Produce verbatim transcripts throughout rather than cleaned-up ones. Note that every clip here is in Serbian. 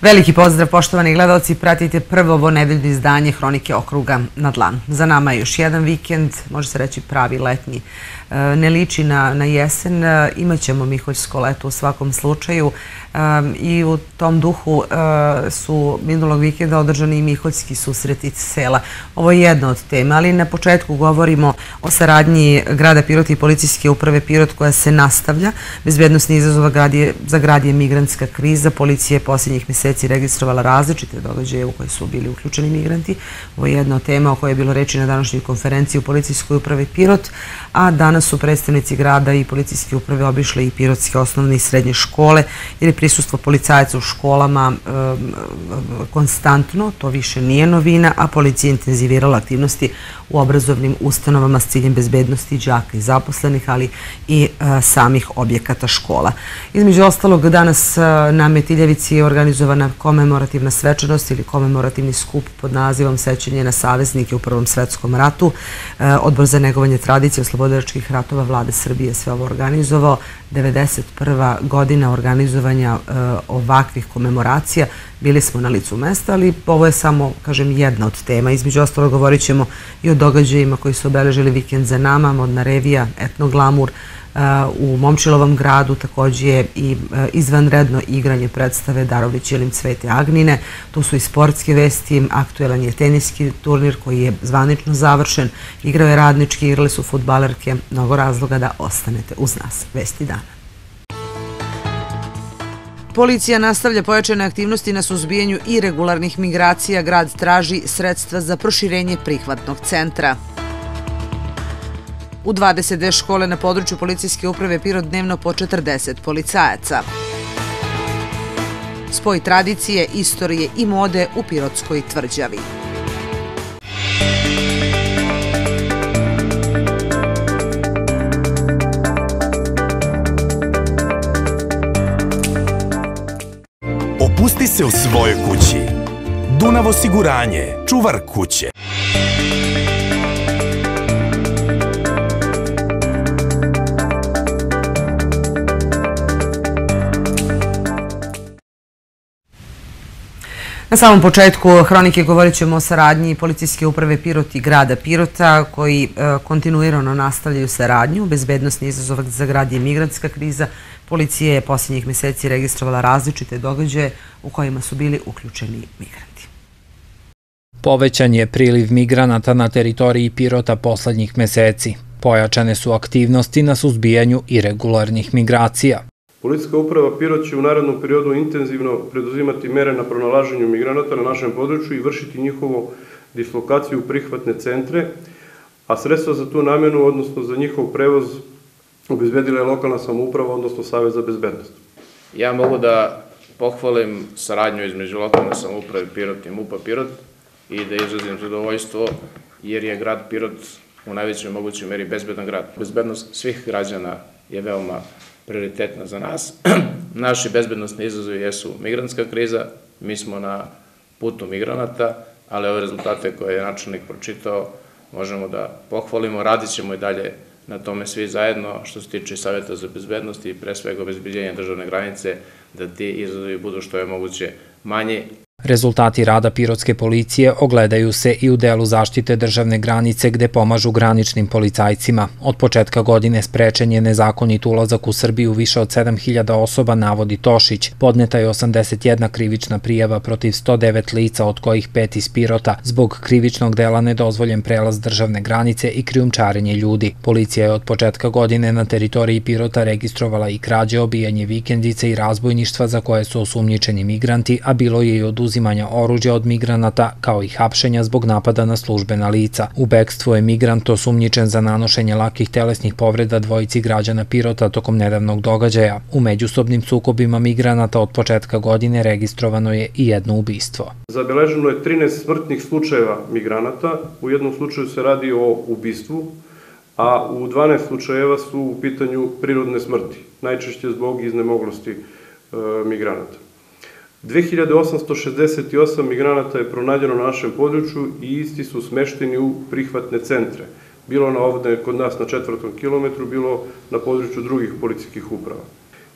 Veliki pozdrav, poštovani gledalci, pratite prvo ovo nedeljno izdanje Hronike okruga na dlanu. Za nama je još jedan vikend, može se reći pravi letnji. Ne liči na, na jesen, imaćemo miholjsko leto u svakom slučaju i u tom duhu su minulog vikenda održani i miholjski susreti sela. Ovo je jedna od tema, ali na početku govorimo o saradnji grada Pirota i policijske uprave Pirot koja se nastavlja. Bezbednosni izazov za grad je migrantska kriza. Policija je posljednjih mjeseci registrovala različite događaje u koje su bili uključeni migranti. Ovo je jedna od tema o kojoj je bilo reči na današnjoj konferenciji u policijskoj upravi Pirot, a danas su predstavnici grada i policijske uprave obišli i pirotske osnovne i srednje škole, jer je prisustvo policajaca u školama konstantno, to više nije novina, a policija je intenzivirala aktivnosti u obrazovnim ustanovama s ciljem bezbednosti đaka i zaposlenih, ali i samih objekata škola. Između ostalog, danas na Metiljevici je organizovana komemorativna svečanost ili komemorativni skup pod nazivom Sećanje na saveznike u Prvom svetskom ratu. Odbor za negovanje tradicije oslobodilačkih ratova Vlade Srbije sve ovo organizovao. devedeset prva godina organizovanja ovakvih komemoracija. Bili smo na licu mesta, ali ovo je samo, kažem, jedna od tema. Između ostalog govorit ćemo i o događajima koji su obeležili vikend za nama, modna revija, etnoglamur u Momčilovom gradu, također je i izvanredno igranje predstave Darović Jelim Cvete Agnine. Tu su i sportske vesti, aktuelan je teniski turnir koji je zvanično završen, igrao je radnički, igrali su fudbalerke, mnogo razloga da ostanete uz nas. Vesti dana. Policija nastavlja pojačane aktivnosti na suzbijanju iregularnih migracija. Grad traži sredstva za proširenje prihvatnog centra. U dvadeset dve škole na području policijske uprave Pirot dnevno po četrdeset policajaca. Spoj tradicije, istorije i mode u Pirotskoj tvrđavi. Opusti se u svojoj kući. Dunav osiguranje, čuvar kuće. Na samom početku Hronike govorit ćemo o saradnji policijske uprave Pirot i grada Pirota koji kontinuirano nastavljaju saradnju. Bezbednosni izazov za grad je migrantska kriza. Policija je posljednjih mjeseci registrovala različite događaje u kojima su bili uključeni migranti. Povećan je priliv migranata na teritoriji Pirota posljednjih mjeseci. Pojačane su aktivnosti na suzbijanju iregularnih migracija. Policijska uprava Pirot će u narednom periodu intenzivno preduzimati mere na pronalaženju migranata na našem području i vršiti njihovu dislokaciju u prihvatne centre, a sredstva za tu namjenu, odnosno za njihov prevoz, obezbedila je lokalna samouprava, odnosno Savez za bezbednost. Ja mogu da pohvalim saradnju između lokalne samouprave Pirot i MUP-a Pirot i da izrazim zadovoljstvo jer je grad Pirot u najvećoj mogućoj meri bezbedan grad. Bezbednost svih građana je veoma prioritetna za nas. Naši bezbednostni izazovi jesu migrantska kriza, mi smo na putu migranata, ali ove rezultate koje je načelnik pročitao možemo da pohvalimo, radit ćemo i dalje na tome svi zajedno što se tiče Savjeta za bezbednost i pre svega obezbeđenja državne granice, da ti izazovi budu što je moguće manji. Rezultati rada pirotske policije ogledaju se i u delu zaštite državne granice gde pomažu graničnim policajcima. Od početka godine sprečen je nezakonit ulazak u Srbiju više od sedam hiljada osoba, navodi Tošić. Podneta je osamdeset jedna krivična prijava protiv sto devet lica, od kojih pet iz Pirota, zbog krivičnog dela nedozvoljen prelaz državne granice i krijumčarenje ljudi. Policija je od početka godine na teritoriji Pirota registrovala i krađe, obijanje vikendice i razbojništva za koje su osumnjičeni migranti, a bilo je i oduzimanje oružja od migranata, kao i hapšenja zbog napada na službena lica. U bekstvu je migrant osumnjičen za nanošenje lakih telesnih povreda dvojici građana Pirota tokom nedavnog događaja. U međusobnim sukobima migranata od početka godine registrovano je i jedno ubistvo. Zabeleženo je trinaest smrtnih slučajeva migranata. U jednom slučaju se radi o ubistvu, a u dvanaest slučajeva su u pitanju prirodne smrti, najčešće zbog iznemoglosti migranata. dve hiljade osamsto šezdeset osam migranata je pronađeno na našem području i isti su smešteni u prihvatne centre. Bilo na ovde kod nas na četvrtom kilometru, bilo na području drugih policijskih uprava.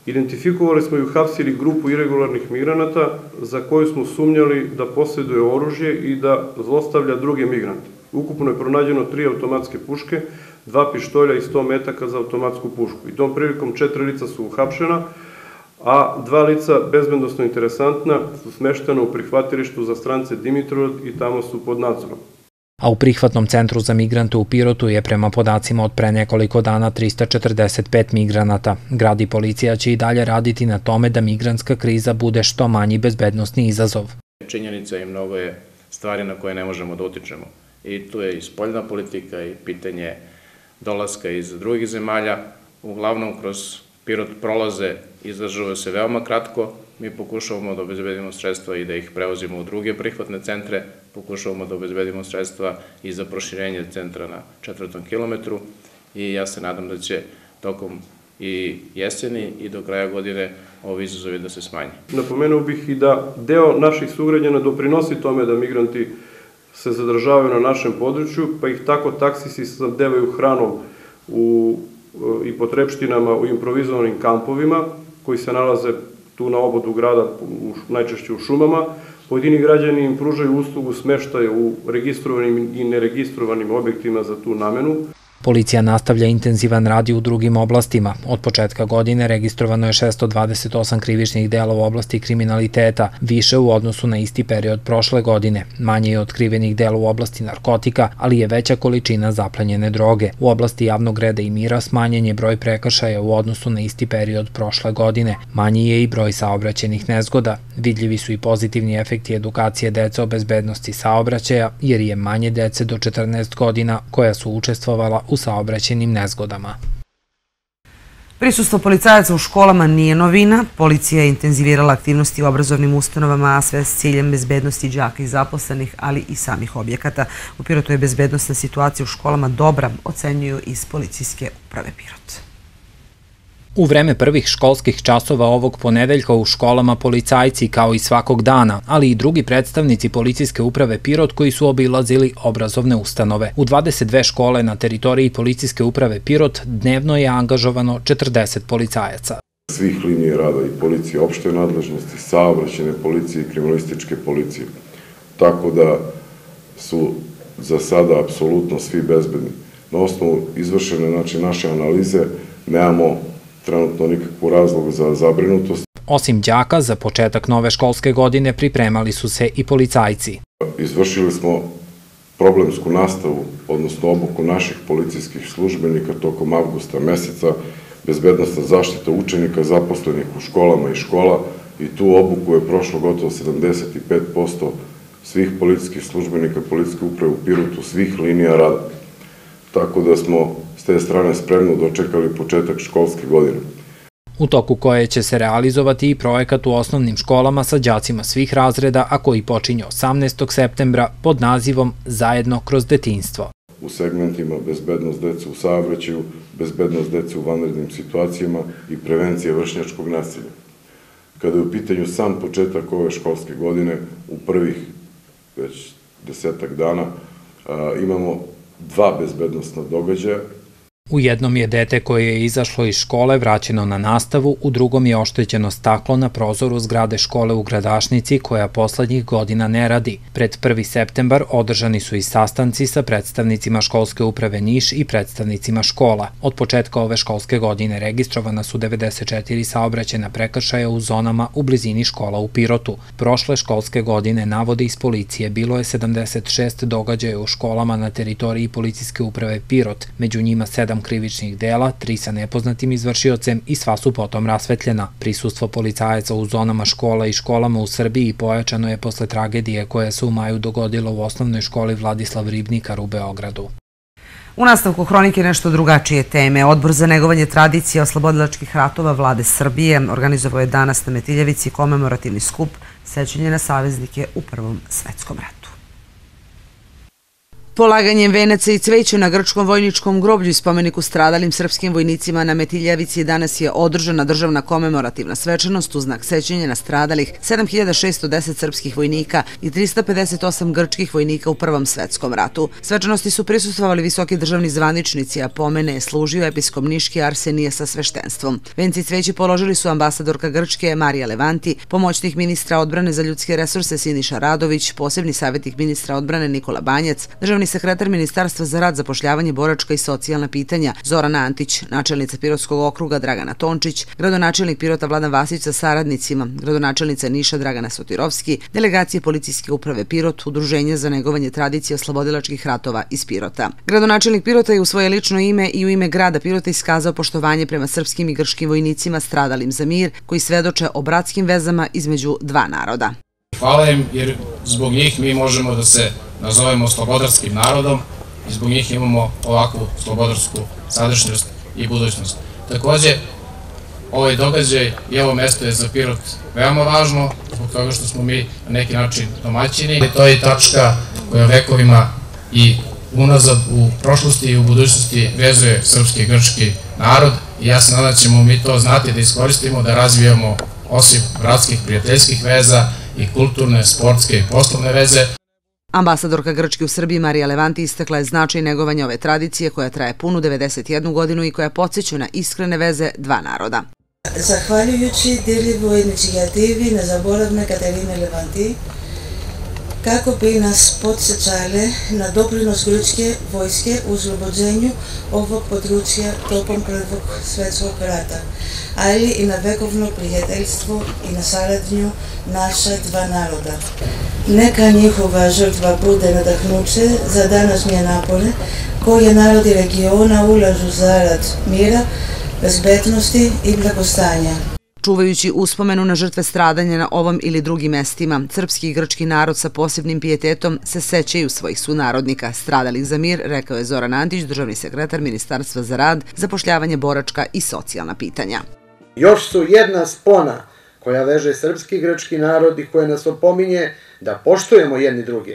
Identifikovali smo i uhapsili grupu iregularnih migranata za koju smo sumnjali da posjeduje oružje i da zlostavlja druge migrante. Ukupno je pronađeno tri automatske puške, dva pištolja i sto metaka za automatsku pušku. I tom prilikom četiri lica su uhapšena, a dva lica, bezbednosno interesantna, su smeštena u prihvatilištu za strance Dimitrovgrad i tamo su pod nadzorom. A u prihvatnom centru za migrante u Pirotu je prema podacima od pre nekoliko dana trista četrdeset pet migranata. Grad i policija će i dalje raditi na tome da migrantska kriza bude što manji bezbednosni izazov. Činjenica i mnogo je stvari na koje ne možemo da utičemo. I tu je i spoljna politika i pitanje dolaska iz drugih zemalja. Uglavnom kroz Pirot prolaze izdržavaju se veoma kratko. Mi pokušavamo da obezbedimo sredstva i da ih prevozimo u druge prihvatne centre. Pokušavamo da obezbedimo sredstva i za proširenje centra na četvrtom kilometru. I ja se nadam da će tokom i jeseni i do kraja godine ovi izazovi da se smanje. Napomenuo bih i da deo naših sugrađana doprinosi tome da migranti se zadržavaju na našem području, pa ih tako taksisi snabdevaju hranom u, i potrepštinama u improvizovanim kampovima koji se nalaze tu na obodu grada, u, najčešće u šumama. Pojedini građani im pružaju uslugu smeštaja u registrovanim i neregistrovanim objektima za tu namenu. Policija nastavlja intenzivan rad i u drugim oblastima. Od početka godine registrovano je šessto dvadeset osam krivičnih dela u oblasti kriminaliteta, više u odnosu na isti period prošle godine. Manje je otkrivenih dela u oblasti narkotika, ali je veća količina zaplenjene droge. U oblasti javnog reda i mira smanjen je broj prekršaja u odnosu na isti period prošle godine. Manji je i broj saobraćajnih nezgoda. Vidljivi su i pozitivni efekti edukacije dece o bezbednosti saobraćaja, jer je manje dece do četrnaest godina koja su učestvovala u saobraćajnim nezgodama. Prisustvo policajaca u školama nije novina. Policija je intenzivirala aktivnosti u obrazovnim ustanovama, a sve s ciljem bezbednosti đaka i zaposlenih, ali i samih objekata. U Pirotu je bezbednosna situacija u školama dobra, ocenjuju iz Policijske uprave Pirot. U vreme prvih školskih časova ovog ponedeljka u školama policajci kao i svakog dana, ali i drugi predstavnici Policijske uprave Pirot koji su obilazili obrazovne ustanove. U dvadeset dve škole na teritoriji Policijske uprave Pirot dnevno je angažovano četrdeset policajaca. Svih linije rada i policije opšte nadležnosti, saobraćajne policije i kriminalističke policije. Tako da su za sada apsolutno svi bezbedni. Na osnovu izvršene znači, naše analize nemamo trenutno nikakvu razlog za zabrinutost. Osim đaka, za početak nove školske godine pripremali su se i policajci. Izvršili smo problemsku nastavu, odnosno obuku naših policijskih službenika tokom avgusta meseca, bezbednosna zaštita učenika zaposlenih u školama i škola i tu obuku je prošlo gotovo sedamdeset pet posto svih policijskih službenika Policijske uprave u Pirotu, svih linija rada. Tako da smo s te strane spremno dočekali početak školske godine. U toku koje će se realizovati i projekat u osnovnim školama sa đacima svih razreda, a koji počinje osamnaestog septembra pod nazivom Zajedno kroz detinjstvo. U segmentima bezbednost dece u saobraćaju, bezbednost dece u vanrednim situacijama i prevencija vršnjačkog nasilja. Kada je u pitanju sam početak ove školske godine, u prvih već desetak dana imamo dva bezbednostna događaja. U jednom je dete koje je izašlo iz škole vraćeno na nastavu, u drugom je oštećeno staklo na prozoru zgrade škole u Gradašnici koja poslednjih godina ne radi. Pred prvi septembar održani su i sastanci sa predstavnicima školske uprave Niš i predstavnicima škola. Od početka ove školske godine registrovana su devedeset četiri saobraćajna prekršaja u zonama u blizini škola u Pirotu. Prošle školske godine, navode iz policije, bilo je sedamdeset šest događaja u školama na teritoriji Policijske uprave Pirot, među njima sedam krivičnih dela, tri sa nepoznatim izvršiocem i sva su potom rasvetljena. Prisustvo policajaca u zonama škola i školama u Srbiji pojačano je posle tragedije koja se u maju dogodila u osnovnoj školi Vladislav Ribnikar u Beogradu. U nastavku hronike nešto drugačije teme. Odbor za negovanje tradicije oslobodilačkih ratova Vlade Srbije organizovao je danas na Metiljevici komemorativni skup sećanja na saveznike u Prvom svetskom ratu. Polaganjem venaca i cveća na grčkom vojničkom groblju i spomeniku stradalim srpskim vojnicima na Metiljevici danas je održana državna komemorativna svečanost u znak sećanja na stradalih sedam hiljada šesto deset srpskih vojnika i trista pedeset osam grčkih vojnika u Prvom svetskom ratu. Svečanosti su prisustvovali visoki državni zvaničnici, a pomene je služio episkop Niški Arsenije sa sveštenstvom. Venci i cveće položili su ambasadorka Grčke Marija Levanti, pomoćnik ministra odbrane za ljudske resurse Siniša Radović, posebni savjetnik ministra odbrane Nikola Banjac, državni sekretar Ministarstva za rad, zapošljavanje, boračka i socijalna pitanja Zorana Antić, načelnica Pirotskog okruga Dragana Tončić, gradonačelnik Pirota Vladan Vasić sa saradnicima, gradonačelnica Niša Dragana Sotirovski, delegacije Policijske uprave Pirot, Udruženje za negovanje tradicije oslobodilačkih ratova iz Pirota. Gradonačelnik Pirota je u svoje lično ime i u ime grada Pirota iskazao poštovanje prema srpskim i grčkim vojnicima stradalim za mir, koji svedoče o bratskim vezama između dva naroda. Hvala im jer zbog njih mi možemo da se nazovemo slobodarskim narodom i zbog njih imamo ovakvu slobodarsku sadašnjost i budućnost. Takođe, ovaj događaj i ovo mesto je za Pirot veoma važno zbog toga što smo mi na neki način domaćini. To je tačka koja vekovima i unazad u prošlosti i u budućnosti vezuje srpski i grčki narod i ja se nadam da ćemo mi to znati da iskoristimo, da razvijamo osim bratskih prijateljskih veza i kulturne, sportske i poslovne veze. Ambasadorka Grčke u Srbiji Marija Levanti istakla je značaj negovanja ove tradicije koja traje punu devedeset jednu godinu i koja podsjeća na iskrene veze dva naroda. Zahvaljujući dirljivoj inicijativi nezaboravne Katarine Levanti, kako bi nas podsjećale na doprinos grčke vojske u oslobođenju ovog područja tokom Prvog svjetskog rata, ali i na vekovno prijateljstvo i na saradnju naša dva naroda. Neka njihova žrtva bude nadahnuće za današnje napore koje narodi regiona ulažu zarad mira, bezbednosti i blagostanja. Čuvajući uspomenu na žrtve stradanja na ovom ili drugim mestima, srpski i grčki narod sa posebnim pijetetom se sećaju svojih sunarodnika stradalih za mir, rekao je Zoran Antić, državni sekretar Ministarstva za rad, zapošljavanje, boračka i socijalna pitanja. Još su jedna spona koja veže srpski i grčki narod i koja nas opominje da poštujemo jedni druge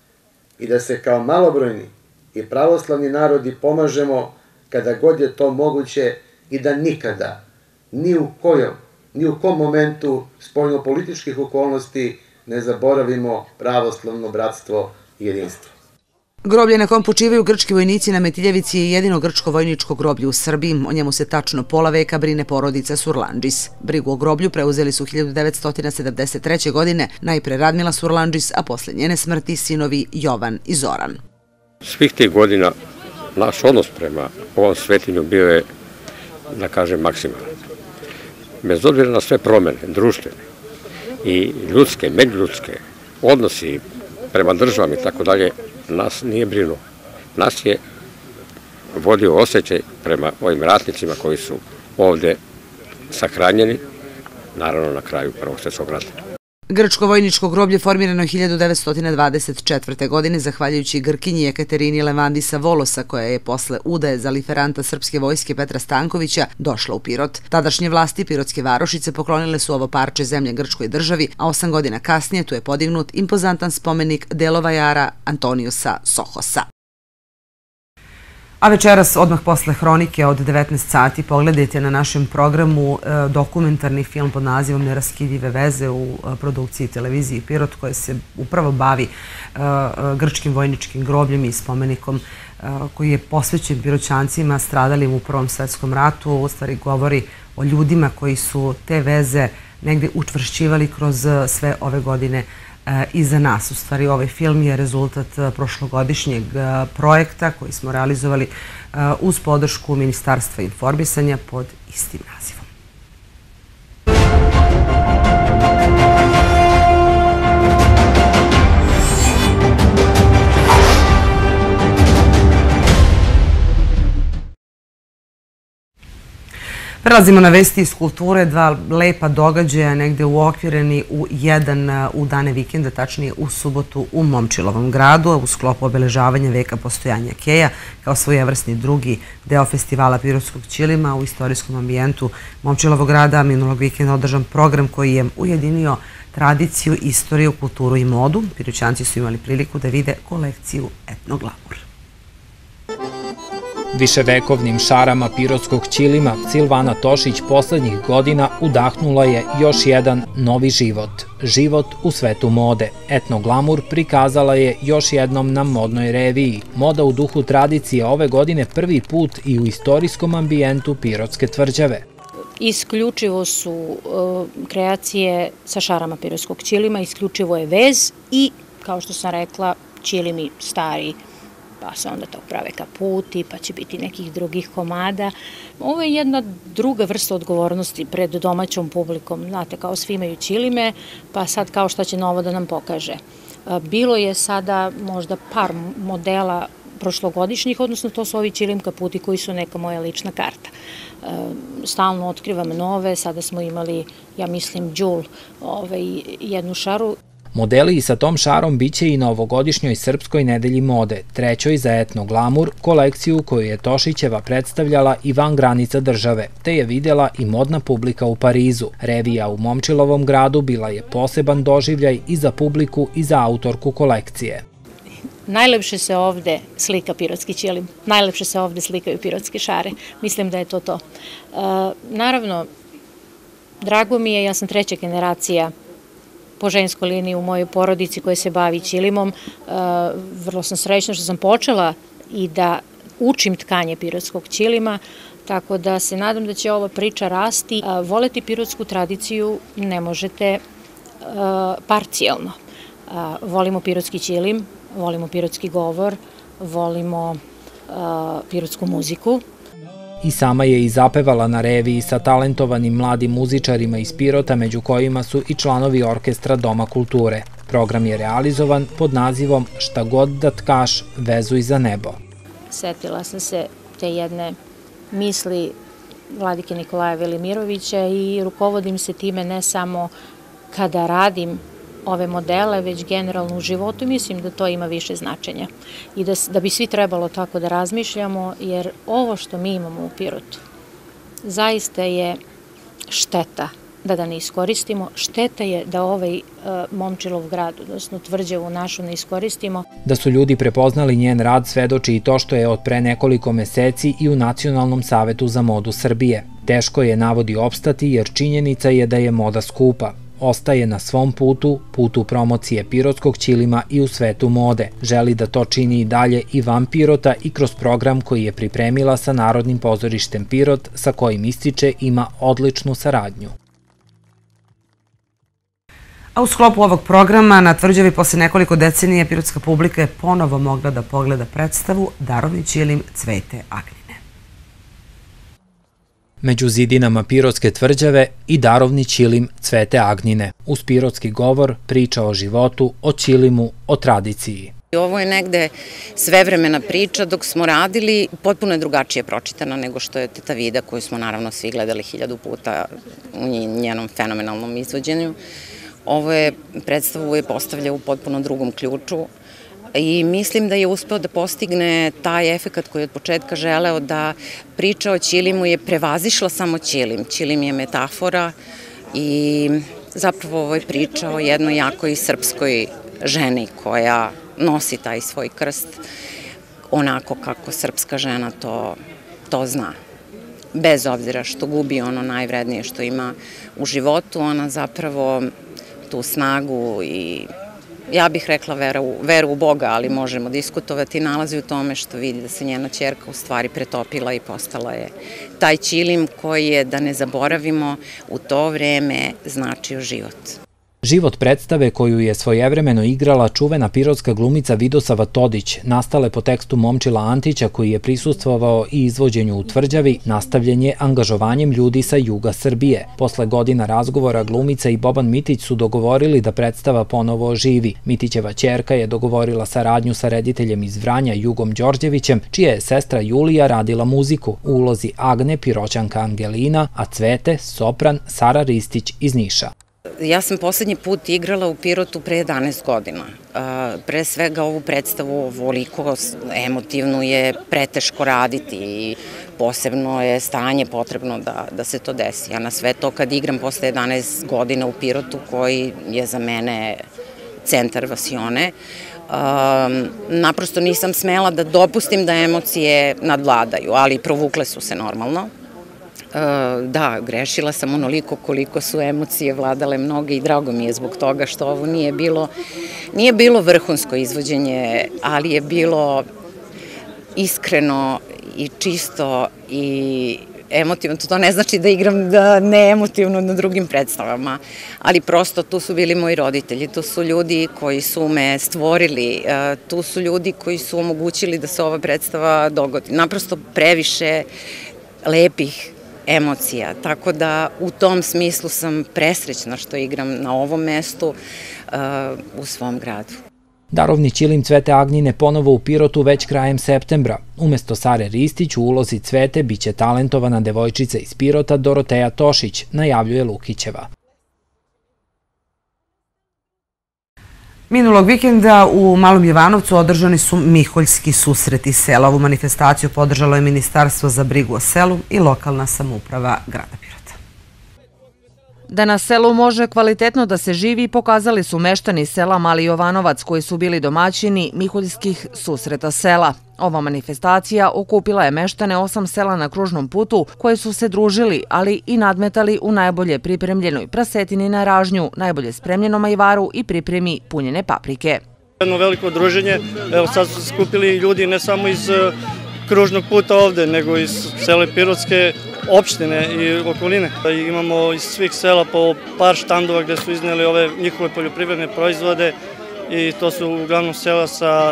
i da se kao malobrojni i pravoslavni narodi pomažemo kada god je to moguće i da nikada, ni u kojom, ni u kom momentu spoljnopolitičkih okolnosti ne zaboravimo pravoslavno bratstvo i jedinstvo. Groblje na kom počivaju grčki vojnici na Metiljevici je jedino grčko vojničko groblje u Srbiji. O njemu se tačno pola veka brine porodica Surlandžis. Brigu o groblju preuzeli su hiljadu devetsto sedamdeset treće. godine najpre Radmila Surlandžis, a posle njene smrti sinovi Jovan i Zoran. Svih tih godina naš odnos prema ovom svetinju bio je, da kažem, maksimalan. Bez obzira na sve promene, društvene i ljudske, međuljudske, odnosi prema državama i tako dalje, nas nije brinuo. Nas je vodio osjećaj prema ovim ratnicima koji su ovde sahranjeni, naravno na kraju Prvog svjetskog rata. Grčko vojničko groblje formirano je hiljadu devetsto dvadeset četvrte. godine zahvaljujući Grkinji Ekaterini Levandisa Volosa, koja je posle udaje za liferanta srpske vojske Petra Stankovića došla u Pirot. Tadašnje vlasti Pirotske varošice poklonile su ovo parče zemlje grčkoj državi, a osam godina kasnije tu je podignut impozantan spomenik delovajara Antoniusa Sohosa. A večeras, odmah posle hronike od devetnaest sati, pogledajte na našem programu dokumentarni film pod nazivom Neraskidive veze u produkciji televiziji Pirot, koja se upravo bavi grčkim vojničkim grobljem i spomenikom koji je posvećen Piroćancima stradalim u Prvom svetskom ratu. U stvari govori o ljudima koji su te veze negde učvršćivali kroz sve ove godine i za nas. U stvari, ovaj film je rezultat prošlogodišnjeg projekta koji smo realizovali uz podršku Ministarstva informisanja pod istim nazivom. Prelazimo na vesti iz kulture, dva lepa događaja negde uokvireni u jedan u dane vikenda, tačnije u subotu u Momčilovom gradu, u sklopu obeležavanja veka postojanja Keja, kao svojevrsni drugi deo festivala pirotskog ćilima u istorijskom ambijentu Momčilovog grada. Minulog vikenda održan program koji je ujedinio tradiciju, istoriju, kulturu i modu. Piroćanci su imali priliku da vide kolekciju Etnoglamur. Viševekovnim šarama pirotskog ćilima Silvana Tošić poslednjih godina udahnula je još jedan novi život. Život u svetu mode. Etnoglamur prikazala je još jednom na modnoj reviji. Moda u duhu tradicije ove godine prvi put i u istorijskom ambijentu Pirotske tvrđave. Isključivo su kreacije sa šarama pirotskog ćilima, isključivo je vez i, kao što sam rekla, ćilimi stari, pa se onda to prave kaputi, pa će biti nekih drugih komada. Ovo je jedna druga vrsta odgovornosti pred domaćom publikom. Znate, kao svi imaju ćilime, pa sad kao šta će novo da nam pokaže. Bilo je sada možda par modela prošlogodišnjih, odnosno to su ovi ćilim kaputi koji su neka moja lična karta. Stalno otkrivam nove, sada smo imali, ja mislim, Đul, jednu šaru. Modeli i sa tom šarom biće i na ovogodišnjoj Srpskoj nedelji mode, trećoj za Etnoglamur, kolekciju koju je Tošićeva predstavljala i van granica države, te je vidjela i modna publika u Parizu. Revija u Momčilovom gradu bila je poseban doživljaj i za publiku i za autorku kolekcije. Najlepše se ovde slika pirotski ćilim, najlepše se ovde slikaju pirotske šare. Mislim da je to to. Naravno, drago mi je, ja sam treća generacija po ženskoj liniji u mojoj porodici koja se bavi ćilimom. Vrlo sam srećna što sam počela i da učim tkanje pirotskog ćilima, tako da se nadam da će ova priča rasti. Voleti pirotsku tradiciju ne možete parcijalno. Volimo pirotski ćilim, volimo pirotski govor, volimo pirotsku muziku. I sama je i zapevala na reviji sa talentovanim mladim muzičarima iz Pirota, među kojima su i članovi orkestra Doma kulture. Program je realizovan pod nazivom Šta god da tkaš, vezuj za nebo. Setila sam se te jedne misli vladike Nikolaja Velimirovića i rukovodim se time ne samo kada radim ove modele, već generalno u životu. Mislim da to ima više značenja i da, da bi svi trebalo tako da razmišljamo, jer ovo što mi imamo u Pirotu zaista je šteta da ga ne iskoristimo. Šteta je da ovaj uh, Momčilov grad, odnosno tvrđavu našu, ne iskoristimo. Da su ljudi prepoznali njen rad svedoči i to što je od pre nekoliko meseci i u Nacionalnom savetu za modu Srbije. Teško je, navodi, opstati jer činjenica je da je moda skupa. Ostaje na svom putu, putu promocije pirotskog ćilima i u svetu mode. Želi da to čini i dalje i van Pirota i kroz program koji je pripremila sa Narodnim pozorištem Pirot, sa kojim ističe ima odličnu saradnju. A u sklopu ovog programa na tvrđavi posle nekoliko decenija pirotska publika je ponovo mogla da pogleda predstavu Darovni ćilim Cvete Agnine. Među zidinama Pirotske tvrđave i Darovni ćilim Cvete Agnine. Uz pirotski govor, priča o životu, o ćilimu, o tradiciji. Ovo je negde svevremena priča. Dok smo radili, potpuno je drugačije pročitana nego što je Teta Vida, koju smo naravno svi gledali hiljadu puta u njenom fenomenalnom izvođenju. Ovo je predstavu je postavlja u potpuno drugom ključu i mislim da je uspeo da postigne taj efekat koji je od početka želeo, da priča o ćilimu je prevazišla samo ćilim. Ćilim je metafora i zapravo ovo je priča o jednoj jakoj srpskoj ženi koja nosi taj svoj krst onako kako srpska žena to, to zna. Bez obzira što gubi ono najvrednije što ima u životu, ona zapravo tu snagu i ja bih rekla veru, veru u Boga, ali možemo diskutovati, nalazi u tome što vidi da se njena ćerka u stvari pretopila i postala je taj ćilim koji je, da ne zaboravimo, u to vreme značio život. Život predstave koju je svojevremeno igrala čuvena pirotska glumica Vidosava Todić, nastale po tekstu Momčila Antića koji je prisustvovao i izvođenju u Tvrđavi, nastavljen je angažovanjem ljudi sa juga Srbije. Posle godina razgovora glumica i Boban Mitić su dogovorili da predstava ponovo oživi. Mitićeva ćerka je dogovorila saradnju sa rediteljem iz Vranja Jugom Đorđevićem, čija je sestra Julija radila muziku, u ulozi Agne Piroćanka Angelina, a Cvete, sopran Sara Ristić iz Niša. Ja sam poslednji put igrala u Pirotu pre jedanaest godina. Pre svega ovu predstavu ovoliko emotivnu je preteško raditi i posebno je stanje potrebno da se to desi. A na sve to kad igram posle jedanaest godina u Pirotu koji je za mene centar Vasione, naprosto nisam smela da dopustim da emocije nadvladaju, ali provukle su se normalno. Da, grešila sam onoliko koliko su emocije vladale mnoge i drago mi je zbog toga što ovo nije bilo, nije bilo vrhunsko izvođenje, ali je bilo iskreno i čisto i emotivno. To ne znači da igram ne emotivno na drugim predstavama, ali prosto tu su bili moji roditelji, tu su ljudi koji su me stvorili, tu su ljudi koji su omogućili da se ova predstava dogodi. Naprosto previše lepih emocija, tako da u tom smislu sam presrećna što igram na ovom mestu u svom gradu. Darovni ćilim Cvete Agnjine ponovo u Pirotu već krajem septembra. Umesto Sare Ristić u ulozi Cvete biće talentovana devojčica iz Pirota Doroteja Tošić, najavljuje Lukićeva. Minulog vikenda u Malom Jovanovcu održani su Miholjski susreti sela. Ovu manifestaciju podržalo je Ministarstvo za brigu o selu i lokalna samouprava grada Pirota. Da na selu može kvalitetno da se živi pokazali su meštani sela Mali Jovanovac koji su bili domaćini Miholjskih susreta sela. Ova manifestacija okupila je meštane osam sela na kružnom putu koje su se družili, ali i nadmetali u najbolje pripremljenoj prasetini na ražnju, najbolje spremljenom ajvaru i pripremi punjene paprike. Jedno veliko druženje, evo sad su se skupili ljudi ne samo iz kružnog puta ovde, nego iz cele Pirotske opštine i okoline. Imamo iz svih sela po par štandova gde su izneli ove njihove poljoprivredne proizvode i to su uglavnom sela sa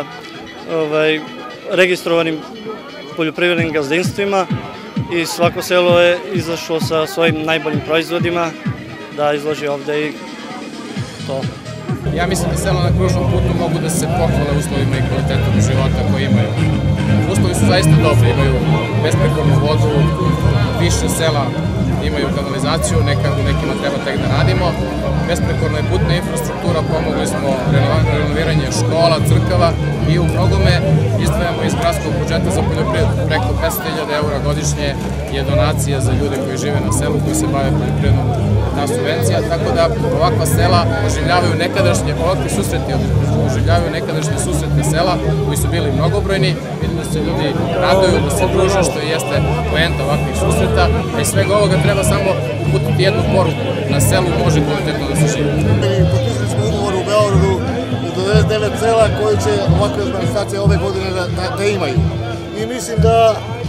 registrovanim poljoprivrednim gazdinstvima i svako selo je izašlo sa svojim najboljim proizvodima da izloži ovde i to. Ja mislim da selo na kružnom putu mogu da se pohvale uslovima i kvalitetom života koje imaju. Uslovi su zaista dobri, imaju besprekornu vodu, više sela imaju kanalizaciju, u nekima treba tek da radimo. Besprekorno je putna infrastruktura, pomogli smo renoviranje škola, crkava i u mnogome izdvajamo iz gradskog budžeta za poljoprivredu. Preko petsto hiljada eura godišnje je donacija za ljude koji žive na selu, koji se bave poljoprivredom, ta subvencija, tako da ovakva sela oživljavaju nekadašnje, ovakvi susreti oživljavaju nekadašnje susretne sela koji su bili mnogobrojni, vidim da se ljudi raduju, da se druže, što jeste poenta ovakvih susreta, a iz svega ovoga treba samo uputiti jednu poruku, na selu može kvalitetno da se živi. Potpisali smo ugovor u Beogradu u devedeset devet sela koji će ovakve manifestacije ove godine da imaju. I mislim da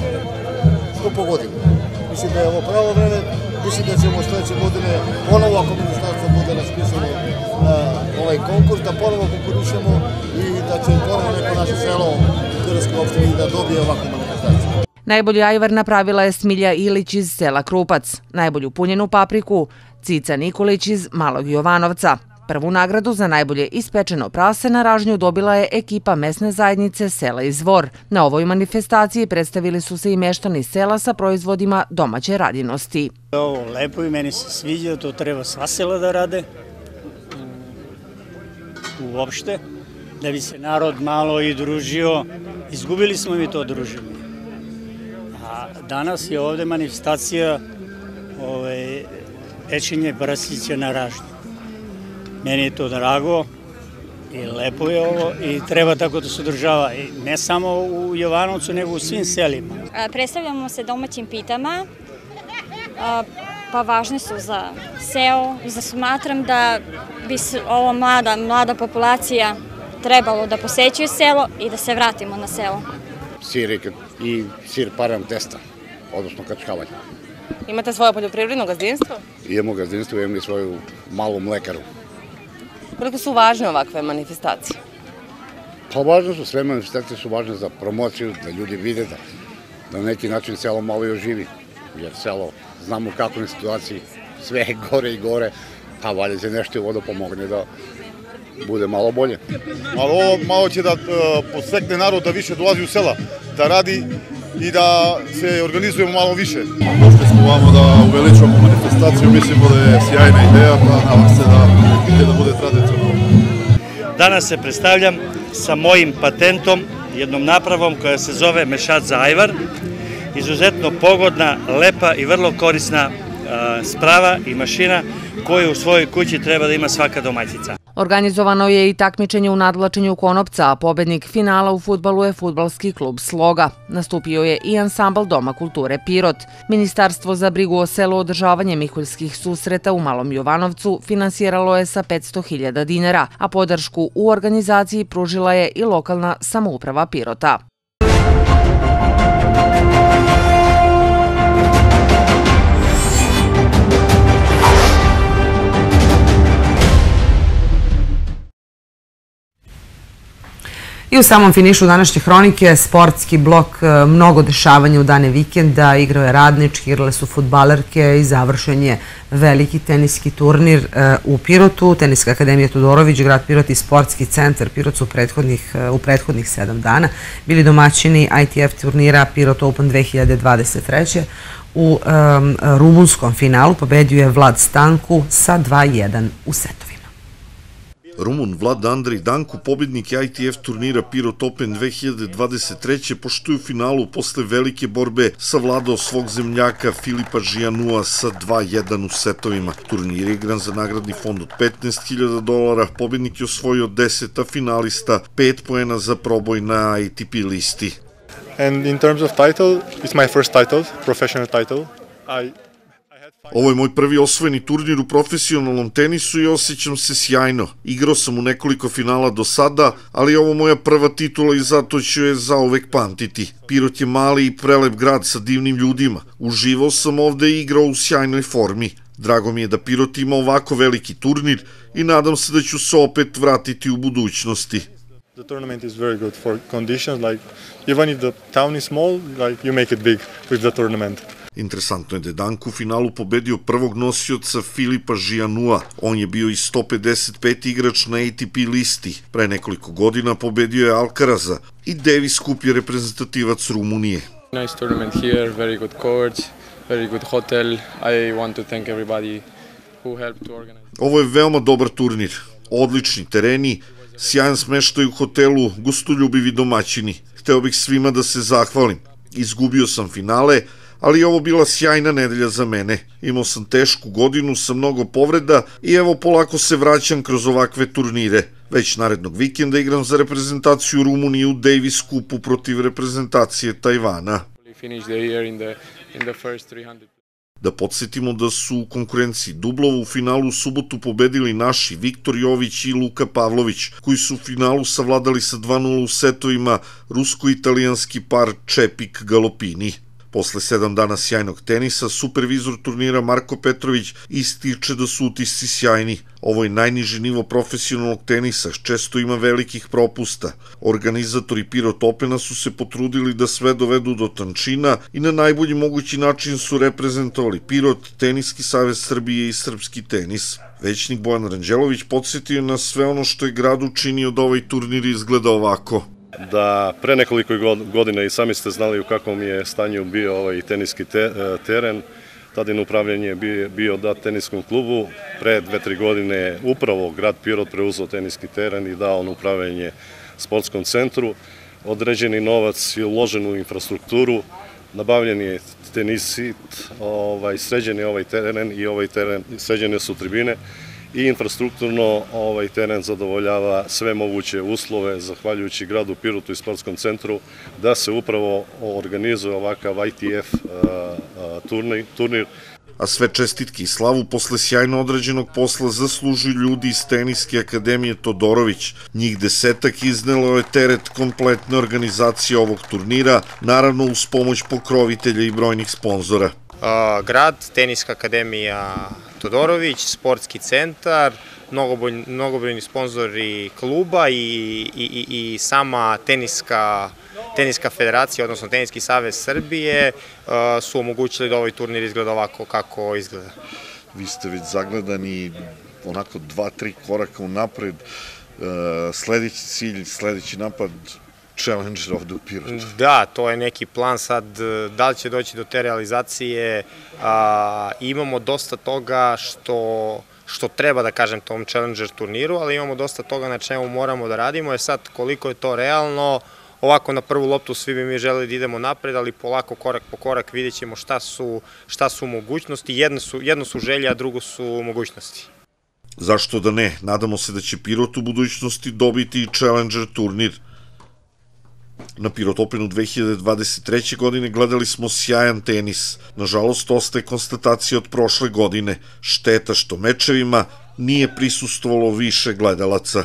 smo pogodili. Mislim da je ovo pravo vreme, mislim da ćemo sledeće godine ponovo, ako ministarstvo bude raspisano ovaj konkurs, da ponovo konkurišemo i da će ponovo neko naše selo u Pirotskoj opštini da dobije ovakvu manifestaciju. Najbolji ajvar napravila je Smilja Ilić iz sela Krupac, najbolju punjenu papriku Cica Nikolić iz Malog Jovanovca. Prvu nagradu za najbolje ispečeno prase na ražnju dobila je ekipa mesne zajednice sela Izvor. Na ovoj manifestaciji predstavili su se i meštani sela sa proizvodima domaće radinosti. Ovo lepo i meni se sviđa, to treba sva sela da rade uopšte, da bi se narod malo i družio. Izgubili smo mi to druženje. A danas je ovde manifestacija pečenje prasića na ražnju. Meni je to drago i lepo je ovo i treba tako da se održava, ne samo u Jovanovcu, nego u svim selima. Predstavljamo se domaćim pitama, pa važne su za seo. Smatram da bi ova mlada, mlada populacija trebalo da posećuje selo i da se vratimo na selo. Sir i sir param testa, odnosno kačkavanje. Imate svoje poljoprivredno gazdinstvo? Imamo gazdinstvo, imamo i svoju malu mlekaru. Koliko su važne ovakve manifestacije? Pa važno su, sve manifestacije su važne za promociju, da ljudi vide da na neki način selo malo i oživi. Jer selo, znamo u kakvoj situaciji, sve je gore i gore, a valje se nešto i voda pomogne da bude malo bolje. Ali ovo malo će da podstekne narod da više dolazi u sela, da radi i da se organizujemo malo više. Došli smo ovamo da uveličamo manifestaciju, mislimo da je sjajna ideja, pa nadam se da, da bude tradicionalno. Danas se predstavljam sa mojim patentom, jednom napravom koja se zove mešač za ajvar. Izuzetno pogodna, lepa i vrlo korisna sprava i mašina koju u svojoj kući treba da ima svaka domaćica. Organizovano je i takmičenje u nadvlačenju konopca, a pobednik finala u fudbalu je fudbalski klub Sloga. Nastupio je i ansambl Doma kulture Pirot. Ministarstvo za brigu o selu održavanje miholjskih susreta u Malom Jovanovcu finansiralo je sa petsto hiljada dinara, a podršku u organizaciji pružila je i lokalna samouprava Pirota. I u samom finišu današnje hronike, sportski blok, mnogo dešavanja u dane vikenda, igrao je Radnički, igrale su fudbalerke i završen je veliki teniski turnir u Pirotu. Teniska akademija Todorović, grad Pirot i sportski centar Pirot su u prethodnih sedam dana bili domaćini I T F turnira Pirot Open dve hiljade dvadeset treće. U rumunskom finalu pobedio je Vlad Stanku sa dva jedan u setovima. Rumun Vlad Andrej Danku, pobjednik I T F turnira Pirot Open dve hiljade dvadeset treće, pošto je u finalu posle velike borbe savladao svog zemljaka Filipa Žijanua sa dva jedan u setovima. Turnir je igran za nagradni fond od petnaest hiljada dolara, pobjednik je osvojio deset, a finalista pet poena za proboj na A T P listi. And in terms of title, it's my first title, professional title. I Ovo je moj prvi osvojeni turnir u profesionalnom tenisu i osjećam se sjajno. Igrao sam u nekoliko finala do sada, ali je ovo moja prva titula i zato ću je zauvek pamtiti. Pirot je mali i prelep grad sa divnim ljudima. Uživao sam ovde i igrao u sjajnoj formi. Drago mi je da Pirot ima ovako veliki turnir i nadam se da ću se opet vratiti u budućnosti. The tournament is very good for conditions, like even if the town is small, like you make it big with the tournament. Interesantno je da je Danku u finalu pobedio prvog nosioca Filipa Žijanua. On je bio i sto pedeset peti igrač na A T P listi. Pre nekoliko godina pobedio je Alcaraza i Davis Cup je reprezentativac Rumunije. Nice tournament here, very good courts, very good hotel. I want to thank everybody who helped to organize. Ovo je veoma dobar turnir. Odlični tereni, sjajan smeštaj u hotelu, gostoljubivi domaćini. Hteo bih svima da se zahvalim. Izgubio sam finale, ali je ovo bila sjajna nedelja za mene. Imao sam tešku godinu sa mnogo povreda i evo polako se vraćam kroz ovakve turnire. Već narednog vikenda igram za reprezentaciju Rumunije u Davis Cupu protiv reprezentacije Tajvana. Da podsjetimo da su u konkurenciji dublova u finalu u subotu pobedili naši Viktor Jović i Luka Pavlović, koji su u finalu savladali sa dva nula u setovima rusko-italijanski par Čepik Galopini. Posle sedam dana sjajnog tenisa, supervizor turnira Marko Petrović ističe da su utisci sjajni. Ovo je najniži nivo profesionalnog tenisa, često ima velikih propusta. Organizatori Pirot Opena su se potrudili da sve dovedu do tančina i na najbolji mogući način su reprezentovali Pirot, Teniski savez Srbije i srpski tenis. Većnik Bojan Ranđelović podsjetio na sve ono što je grad učinio da ovaj turnir izgleda ovako. Da pre nekoliko godina i sami ste znali u kakvom je stanju bio ovaj teniski teren. Tada je upravljanje bio dat teniskom klubu. Pre dve, tri godine upravo grad Pirot preuzeo teniski teren i dao on upravljanje sportskom centru. Određeni novac je uložen u infrastrukturu, nabavljen je tenisit, sređen je ovaj teren i ovaj teren, sređene su tribine. I infrastrukturno ovaj teren zadovoljava sve moguće uslove, zahvaljujući gradu Pirotu i sportskom centru, da se upravo organizuje ovakav I T F turnir. A sve čestitke i slavu posle sjajno odrađenog posla zaslužuju ljudi iz Teniske akademije Todorović. Njih desetak iznelo je teret kompletne organizacije ovog turnira, naravno uz pomoć pokrovitelja i brojnih sponzora. Grad, Teniska akademija Todorović, sportski centar, mnogobrojni sponzori kluba i sama teniska Teniska federacija, odnosno Teniski savez Srbije, su omogućili da ovaj turnir izgleda ovako kako izgleda. Vi ste već zagledani onako dva, tri koraka unapred. Sledeći cilj, sledeći napad, Challenger ovde u Pirotu. Da, to je neki plan sad, da li će doći do te realizacije. Imamo dosta toga što što treba da kažem tom Challenger turniru, ali imamo dosta toga na čemu moramo da radimo. Je sad koliko je to realno, ovako na prvu loptu svi bi mi želeli da idemo napred, ali polako korak po korak vidjet ćemo šta su mogućnosti. Jedno su želje, a drugo su mogućnosti. Zašto da ne? Nadamo se da će Pirot u budućnosti dobiti i Challenger turnir. Na Pirot Openu dve hiljade dvadeset treće. godine gledali smo sjajan tenis. Nažalost, ostaje konstatacija od prošle godine. Šteta što mečevima nije prisustvovalo više gledalaca.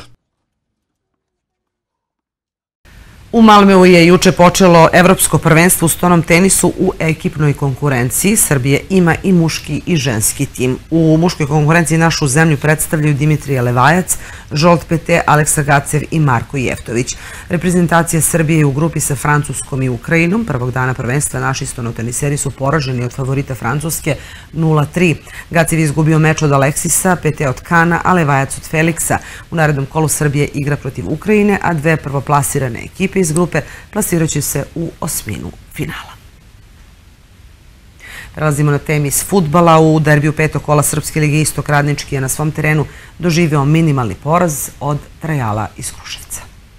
U Malmeu je juče počelo evropsko prvenstvo u stonom tenisu u ekipnoj konkurenciji. Srbije ima i muški i ženski tim. U muškoj konkurenciji našu zemlju predstavljaju Dimitrije Levajac, Žolt Pete, Aleksa Gacev i Marko Jeftović. Reprezentacija Srbije je u grupi sa Francuskom i Ukrajinom. Prvog dana prvenstva naši stonoteniseri su poraženi od favorita Francuske nula tri. Gacev je izgubio meč od Aleksisa, Pete od Kana, a Levajac od Feliksa. U narednom kolu Srbije igra protiv Ukrajine, a dve prvoplasirane ekipe iz grupe plasirajući se u osminu finala. Prelazimo na tenis fudbala. U derbiju petog kola Srpske lige Istok Radnički je na svom terenu doživeo minimalni poraz od Trajala iz Kruševca.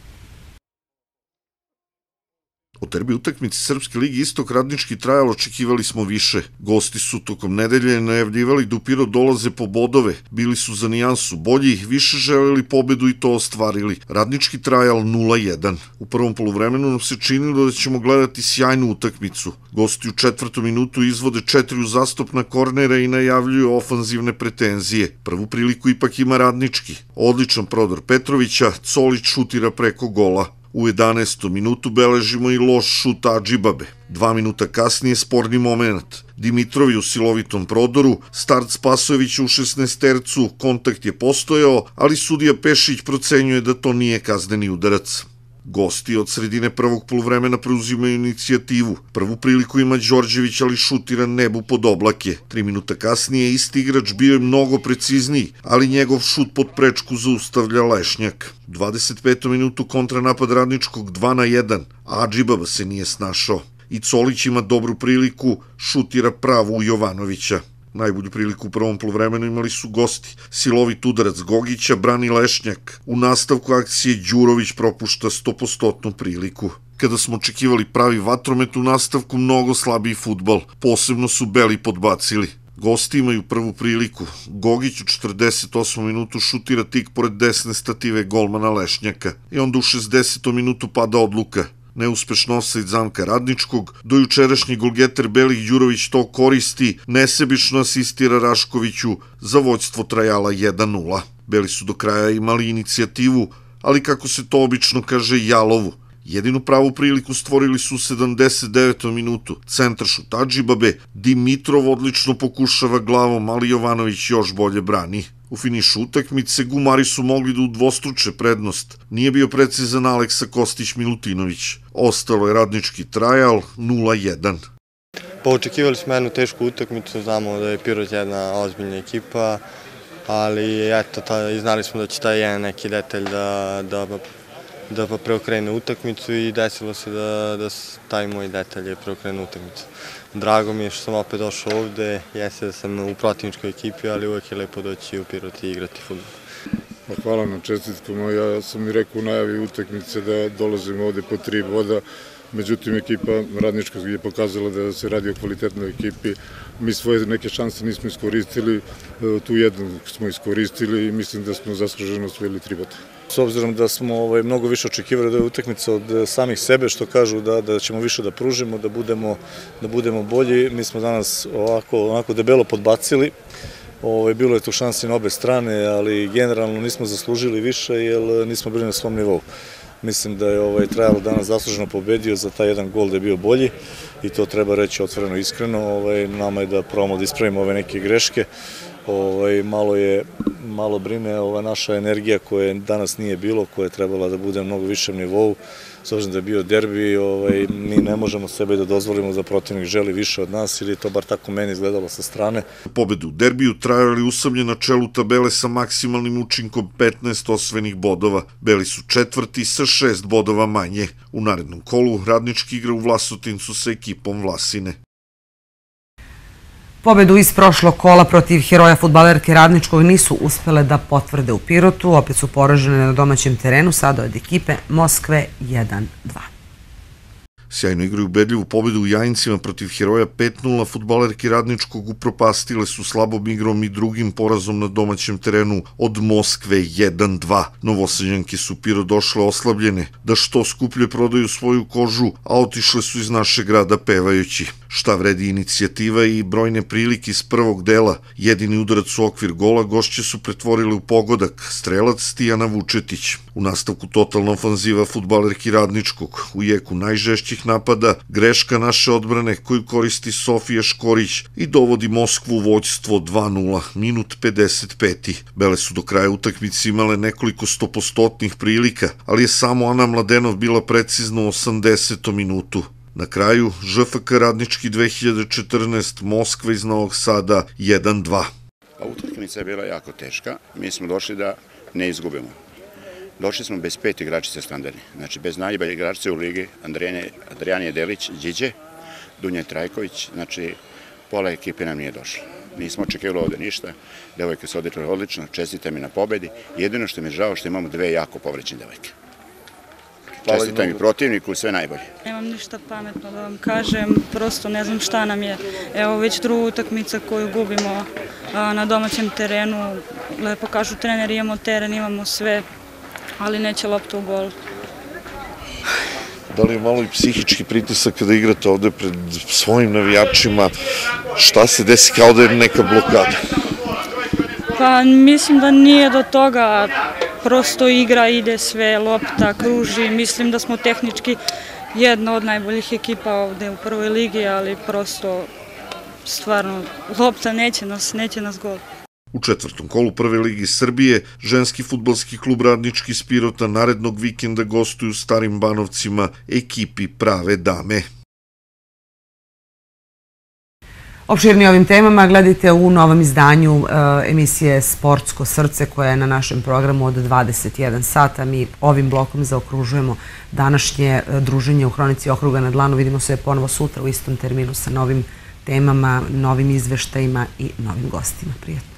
Od derbi utakmice Srpske lige Istok Radnički Trajal očekivali smo više. Gosti su tokom nedelje najavljivali da u Pirot dolaze po bodove. Bili su za nijansu bolji, više želeli pobedu i to ostvarili. Radnički Trajal nula jedan. U prvom poluvremenu nam se činilo da ćemo gledati sjajnu utakmicu. Gosti u četvrtom minutu izvode četiri uzastopna kornera i najavljuju ofanzivne pretenzije. Prvu priliku ipak ima Radnički. Odličan prodor Petrovića, Colić šutira preko gola. U jedanaestom minutu beležimo i loš šut Adžibabe. Dva minuta kasnije sporni moment. Dimitrovi u silovitom prodoru, start Spasojevića u šesnaestercu, kontakt je postojao, ali sudija Pešić procenjuje da to nije kazneni udarac. Gosti od sredine prvog poluvremena preuzimaju inicijativu. Prvu priliku ima Đorđević, ali šutira nebu pod oblake. Tri minuta kasnije isti igrač bio je mnogo precizniji, ali njegov šut pod prečku zaustavlja Lešnjak. U dvadeset petom minutu kontranapad Radničkog dva na jedan, a Adžibaba se nije snašao. I Colić ima dobru priliku, šutira pravu u Jovanovića. Najbolju priliku u prvom poluvremenu imali su gosti. Silovit udarac Gogića brani Lešnjak. U nastavku akcije Đurović propušta stopostotnu priliku. Kada smo očekivali pravi vatromet, u nastavku mnogo slabiji fudbal. Posebno su Beli podbacili. Gosti imaju prvu priliku. Gogić u četrdeset osmom minutu šutira tik pored desne stative golmana Lešnjaka. I onda u šezdesetom minutu pada odluka. Neuspešno ofsajd zamka Radničkog, do jučerašnji golgeter Belih Đurović to koristi, nesebično asistira Raškoviću za vođstvo Trajala jedan nula. Beli su do kraja imali inicijativu, ali kako se to obično kaže, jalovu. Jedinu pravu priliku stvorili su u sedamdeset devetom minutu. Centar šut Adžibabe, Dimitrov odlično pokušava glavom, ali Jovanović još bolje brani. U finišu utakmice Gumari su mogli da udvostruče prednost. Nije bio precizan Aleksa Kostić-Milutinović. Ostalo je Radnički Trajal nula jedan. Pa očekivali smo jednu tešku utakmicu, znamo da je Pirot jedna ozbiljna ekipa, ali eto, znali smo da će taj jedan neki detalj da, da, da preokrene utakmicu i desilo se da, da taj moj detalj je preokrene utakmicu. Drago mi je što sam opet došao ovde, jeste da sam u protivničkoj ekipi, ali uvek je lepo doći u Pirot i igrati fudbal. Hvala na čestitkama, ja sam i rekao u najavi utakmice da dolazim ovde po tri boda, međutim ekipa Radnička je pokazala da se radi o kvalitetnoj ekipi. Mi svoje neke šanse nismo iskoristili, tu jednu smo iskoristili i mislim da smo zasluženo osvojili tri boda. S obzirom da smo ovaj, mnogo više očekivali da je utakmica od samih sebe, što kažu da, da ćemo više da pružimo, da budemo, da budemo bolji, mi smo danas ovako, onako debelo podbacili. Ovaj, bilo je tu šansi na obe strane, ali generalno nismo zaslužili više jer nismo bili na svom nivou. Mislim da je ovaj, Trajal danas zasluženo pobedio za taj jedan gol da je bio bolji i to treba reći otvoreno iskreno. Ovaj, nama je da probamo da ispravimo ove neke greške. malo je malo brine ova naša energija koje danas nije bilo, koja je trebala da bude na mnogo višem nivou. S obzirom da je bio derbi, mi ne možemo sebe da dozvolimo da protivnik želi više od nas, ili je to bar tako meni izgledalo sa strane. Pobedu u derbiju trajali usamljen na čelu tabele sa maksimalnim učinkom petnaest osvojenih bodova. Beli su četvrti sa šest bodova manje. U narednom kolu Radnički igra u Vlasotincu sa ekipom Vlasine. Pobedu iz prošlog kola protiv heroja fudbalerke Radničkog nisu uspele da potvrde u Pirotu, opet su poražene na domaćem terenu, sada od ekipe Moskve jedan dva. Sjajno igraju ubedljivu pobedu u Jajincima protiv heroja pet nula, fudbalerki Radničkog upropastile su slabom igrom i drugim porazom na domaćem terenu od Moskve jedan dva. Novosađanke su Piro došle oslabljene, da što skuplje prodaju svoju kožu, a otišle su iz našeg grada pevajući. Šta vredi inicijativa i brojne prilike iz prvog dela. Jedini udarac u okvir gola gošće su pretvorili u pogodak, strelac Tijana Vučetić. U nastavku totalna ofanziva fudbalerki Radničkog. U jeku najžešćih napada greška naše odbrane koju koristi Sofija Škorić i dovodi Moskvu u vođstvo dva nula, minut pedeset peti. Bele su do kraja utakmice imale nekoliko stopostotnih prilika, ali je samo Ana Mladenov bila precizno u osamdesetom minutu. Na kraju, Ž F K Radnički dve hiljade četrnaest, Moskva iz Novog Sada jedan dva. Utakmica je bila jako teška. Mi smo došli da ne izgubimo. Došli smo bez pet igračice standardni. Znači, bez najbolje igračice u ligi, Adrijanije Delić, Điđe, Dunja Trajković. Znači, pola ekipe nam nije došla. Nismo očekivali ovde ništa. Devojke su odigrale odlično, čestite mi na pobedi. Jedino što mi je žao što imamo dve jako povređene devojke. Čestitam i protivniku, sve najbolje. Nemam ništa pametno da vam kažem, prosto ne znam šta nam je. Evo već druga utakmica koju gubimo na domaćem terenu. Lepo kažu treneri, imamo teren, imamo sve, ali neće lopta u gol. Da li je malo i psihički pritisak kada igrate ovde pred svojim navijačima? Šta se desi kao da je neka blokada? Pa mislim da nije do toga. Prosto igra, ide sve, lopta, kruži. Mislim da smo tehnički jedna od najboljih ekipa ovde u prvoj ligi, ali prosto, stvarno, lopta neće nas, neće nas gol. U četvrtom kolu Prve ligi Srbije, ženski fudbalski klub Radnički iz Pirota narednog vikenda gostuju u Starim Banovcima ekipi Prave dame. Opširnije ovim temama gledajte u novom izdanju emisije Sportsko srce koja je na našem programu od dvadeset jedan sata. Mi ovim blokom zaokružujemo današnje druženje u Hronici okruga na dlanu. Vidimo se ponovo sutra u istom terminu sa novim temama, novim izveštajima i novim gostima. Prijatno.